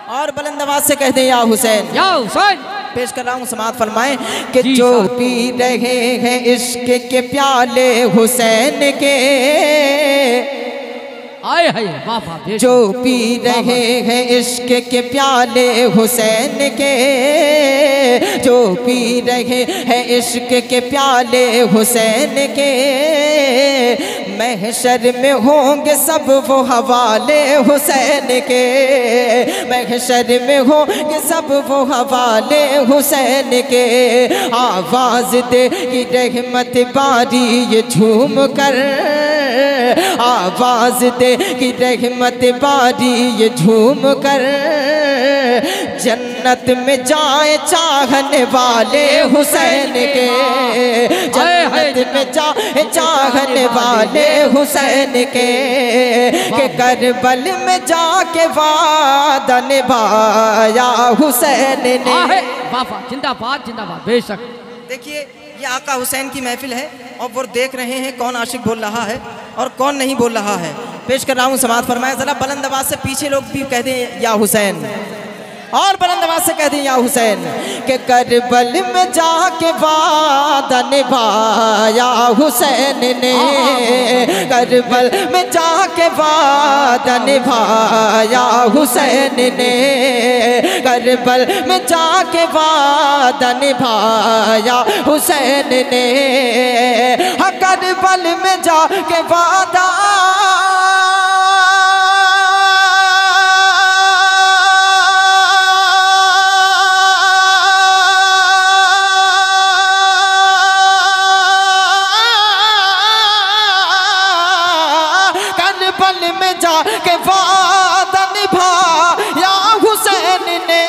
और बुलंद आवाज से कहते हैं या हुसैन, या हुसैन। पेश कर रहा हूँ, समात फरमाएं कि जो पी रहे हैं इश्क के प्याले हुसैन के, आए हाय बाबा, जो पी रहे हैं इश्क के प्याले हुसैन के, जो पी रहे हैं इश्क के प्याले हुसैन के, महशर में होंगे सब वो हवाले हुसैन के, महशर में होंगे सब वो हवाले हुसैन के। आवाज दे कि रहमत बारी ये झूम कर, आवाज दे कि रहमत बारी ये झूम कर, जन्नत में जाए चाहने वाले हुसैन के, जन्नत में जाए चाहने वाले हुसैन के, करबल में जाके वादा निभाया हुसैन ने। बाबा जिंदाबाद जिंदाबाद, बेशक। देखिए ये आका हुसैन की महफिल है और वो देख रहे हैं कौन आशिक बोल रहा है और कौन नहीं बोल रहा है। पेश कर रहा हूँ, समात फरमाया जरा बुलंद आवाज से, पीछे लोग भी कह दें या हुसैन, और बुलंद आवाज से कह दें या हुसैन, के करबल में जाके वादा निभाया हुसैन ने, करबल में जाके वादा निभाया हुसैन ने, करबल में जाके वादा निभाया हुसैन ने, करबल में जाके वादा में जाके वादा निभाया हुसैन ने,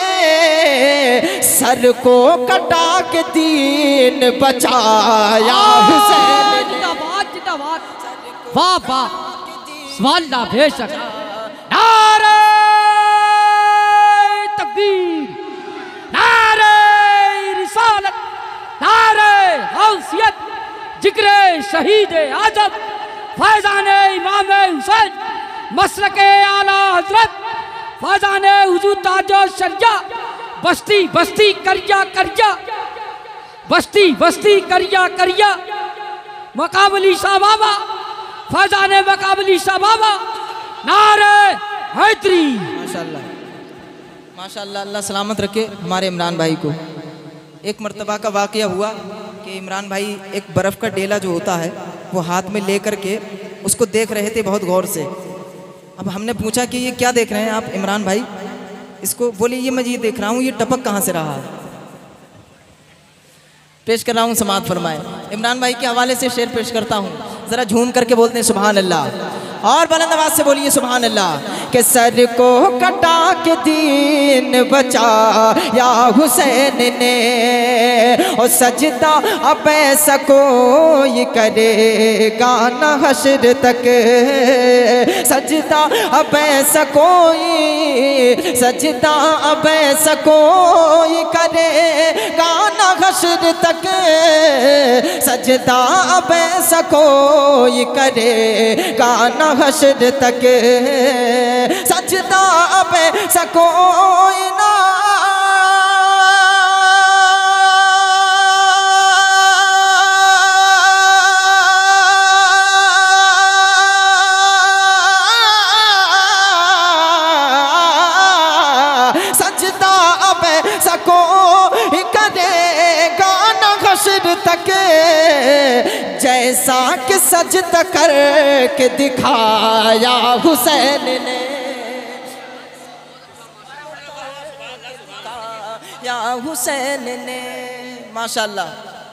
सर को कटा के दीन बचाया हुसैन ने। जिंदाबाद जिंदाबाद, वाह वाह, सुभान बेशक। नारे तकबीर, नारे रिसालत, नारे गौसियत, जिक्र शहीद आजम फैजाने इमाम हुसैन, मसलके आला हजरत फैजाने हुजूर ताजो शरिया, बस्ती बस्ती करिया करिया, बस्ती बस्ती करिया करिया, मकाबली शाह बाबा फैजाने मकाबली शाह बाबा, नारे हैदरी। माशाल्लाह माशाल्लाह, अल्लाह सलामत रखे हमारे इमरान भाई को। एक मर्तबा का वाक़या हुआ कि इमरान भाई एक बर्फ़ का डेला जो होता है वो हाथ में ले कर के उसको देख रहे थे बहुत गौर से। अब हमने पूछा कि ये क्या देख रहे हैं आप इमरान भाई, इसको बोले ये मैं ये देख रहा हूँ, ये टपक कहाँ से रहा है। पेश कर रहा हूँ, समात फरमाए। इमरान भाई के हवाले से शेर पेश करता हूँ, ज़रा झूम करके बोलते हैं सुभान अल्लाह, और बुलंद आवाज से बोलिए सुभान अल्लाह। के सर को कटा के दीन बचाया हुसैन ने, और सजदा अब ऐसा कोई करेगा न हश्र तक, सजदा अब ऐसा कोई, सजदा अब ऐसा कोई करेगा न हश्र तक, सजदा अब ऐसा कोई करेगा न हश्र तक, सजदा अब ऐसा कोई ना सजदा अब ऐसा कोई करेगा न हश्र तक, जैसा कि सजदा करके दिखाया हुसैन ने, या हुसैन ने। माशाल्लाह,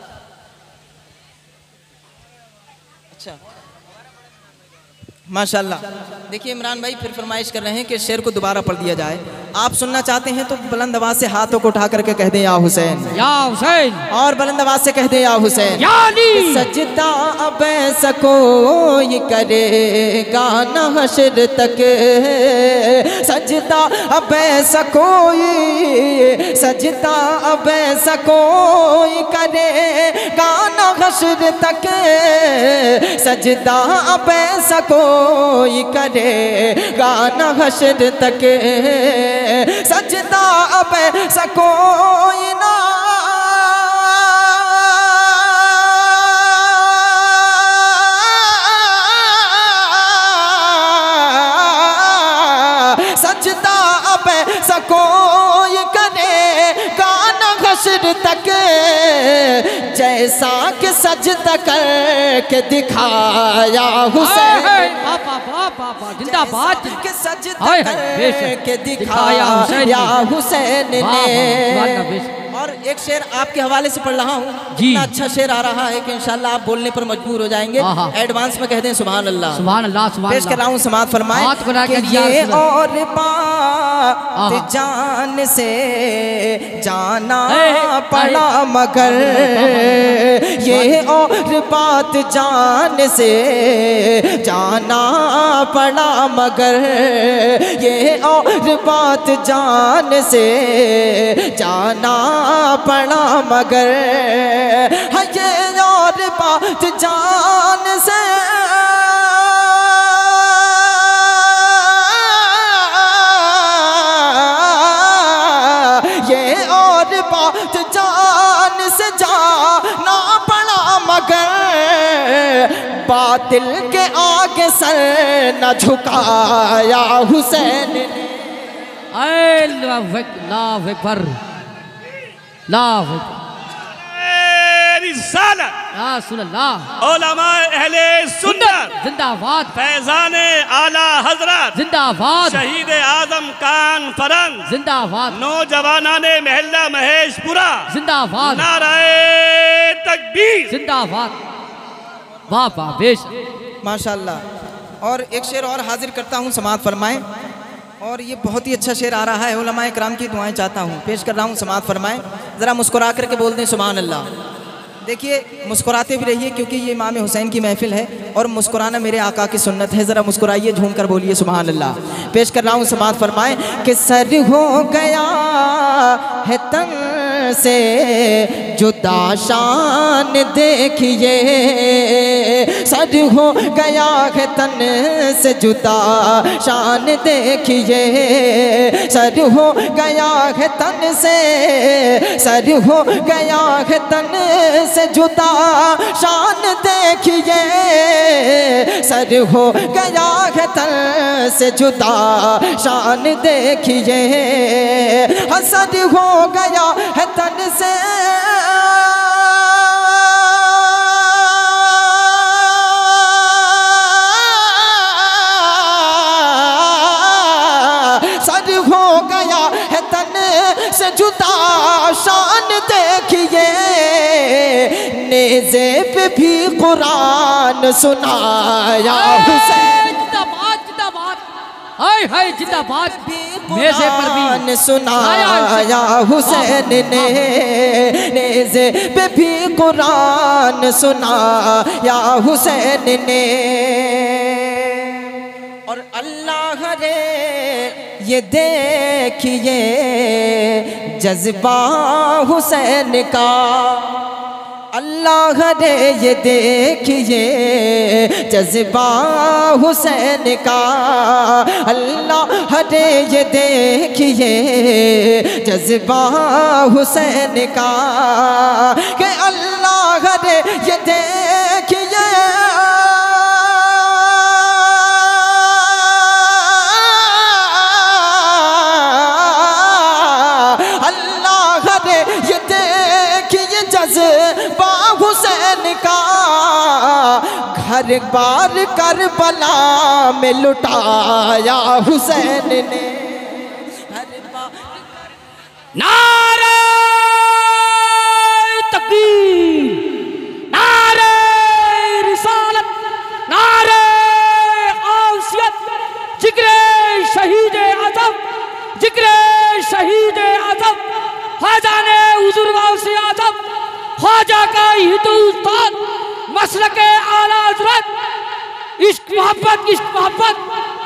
अच्छा माशाल्लाह। देखिए इमरान भाई फिर फरमाइश कर रहे हैं कि शेर को दोबारा पढ़ दिया जाए। आप सुनना चाहते हैं तो बुलंद आवाज से हाथों को उठा करके कह दें या हुसैन, या हुसैन, और बुलंद आवाज से कह दें या हुसैन। या अली। सजदा अब ऐसा कोई करेगा न हश्र तक, सजदा अब ऐसा कोई, सजदा अब ऐसा कोई करेगा न हश्र तक, सजदा अब ऐसा कोई करेगा न हश्र तक, अब ऐसा कोई ना सजदा अब ऐसा कोई करेगा न हश्र तक जैसा कि सजदा करके दिखाया हुसैन जिंदाबाद कि सजदा करके दिखाया हुसैन ने। और एक शेर आपके हवाले से पढ़ रहा हूँ, इतना अच्छा शेर आ रहा है कि इंशाल्लाह आप बोलने पर मजबूर हो जाएंगे। एडवांस में कह दें सुभान अल्लाह। सुभान अल्लाह, सुभान पेश कर रहा हूँ, समाअत फरमाएं कि ये और बात जान से जाना पड़ा मगर ये और बात जान से जाना पड़ा मगर ये और बात जान से जाना पड़ा मगर ये और बात जान से ये और बात जान से जाना पड़ा मगर बातिल के आगे सर न झुकाया हुसैन ने। अल्लाह अकबर, जिंदाबाद, फैजाने आला हजरत जिंदाबाद, शहीद आजम कॉन्फ्रेंस जिंदाबाद, नौजवानाने महल्ला महेशपुरा जिंदाबाद, नाराए तकबीर जिंदाबाद। वाह वाह बेश माशाल्लाह। और एक शेर और हाजिर करता हूँ, समाअत फरमाएं। और ये बहुत ही अच्छा शेर आ रहा है, उलमाए किराम की दुआएं चाहता हूँ, पेश कर रहा हूँ, समाअत फरमाएं। ज़रा मुस्कुरा करके बोल दें सुभान अल्लाह। देखिए मुस्कुराते भी रहिए क्योंकि ये इमाम हुसैन की महफिल है और मुस्कुराना मेरे आका की सुन्नत है। ज़रा मुस्कुराइए, झूम कर बोलिए सुभान अल्लाह। पेश कर रहा हूँ, समाअत फरमाएं कि सर हो गया है तन से जुदा शान देखिए, सर हो गया है तन से जुदा शान देखिए, सर हो गया है तन से, सर हो गया है तन से जुदा शान देखिए, सर हो गया है तन से जुदा शान देखिए, सर हो गया है तन से सर हो गया है तन से जुदा शान देखिए, नेज़े पे भी कुरान सुनाया हुसैन। जिंदाबाद जिंदाबाद, हाय हाय जिंदाबाद। नेज़े पर भी सुनाया हुसैन ने, नेज़े पे भी कुरान सुनाया हुसैन ने। और अल्लाह रे ये देखिए जज्बा हुसैन का, अल्लाह रे ये देखिए जज्बा हुसैन का, अल्लाह रे ये देखिए जज्बा हुसैन का, कि अल्लाह रे ये देखिए जज्बा हुसैन का, घर बार करबला में लुटाया हुसैन ने। नारे तकबीर, नारे रिसालत, नारे गौसियत, जिक्रे शहीद आज़म, जिक्रे शहीद आज़म, ख्वाजाने हुजूर गौसे आज़म, ख्वाजा का हिंदुस्तान, मसलके आला हज़रत, इश्क मोहब्बत, इश्क मोहब्बत।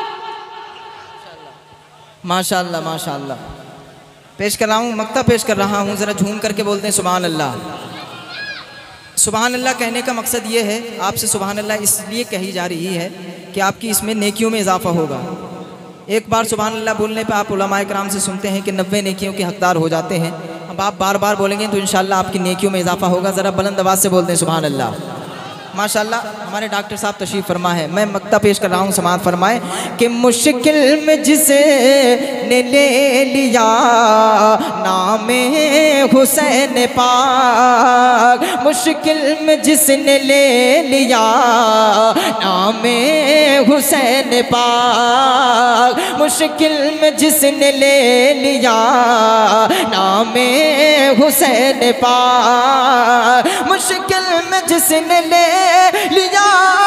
माशाअल्लाह माशाअल्लाह। पेश कर रहा हूँ, मक्ता पेश कर रहा हूँ, ज़रा झूम करके बोलते हैं सुभान अल्लाह। सुभान अल्लाह कहने का मकसद ये है, आपसे सुभान अल्लाह इसलिए कही जा रही है कि आपकी इसमें नेकियों में इजाफ़ा होगा। एक बार सुभान अल्लाह बोलने पे आप उलमाए कराम से सुनते हैं कि 90 नेकियों के हकदार हो जाते हैं। अब आप बार बार बोलेंगे तो इंशाअल्लाह आपकी नेकियों में इजाफा होगा। ज़रा बुलंद आवाज़ से बोलते हैं सुभान अल्लाह। माशाअल्लाह हमारे डॉक्टर साहब तशरीफ़ फरमा है। मैं मक्ता पेश कर रहा हूँ, समात फरमाए कि मुश्किल में जिसे ने ले लिया नामे हुसैन पाक, मुश्किल में जिसने ले लिया नामे हुसैन पाक, मुश्किल में जिसने ले लिया नामे हुसैन पाक, मुश्किल में जिसने ले लिया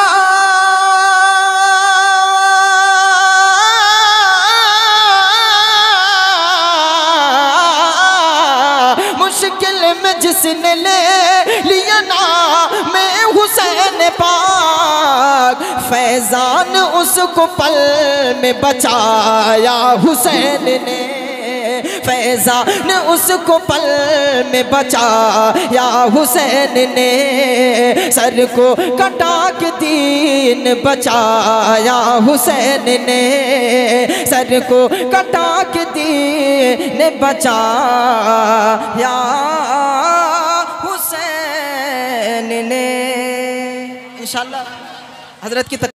मुश्किल में जिसने ले लिया नाम हुसैन पाक, फैजान उसको पल में बचाया हुसैन ने, फैजान उसको पल में बचाया हुसैन ने, सर को कटा के दीन बचाया हुसैन ने, सर को कटा के दीन बचाया हुसैन ने। इंशाअल्लाह हजरत की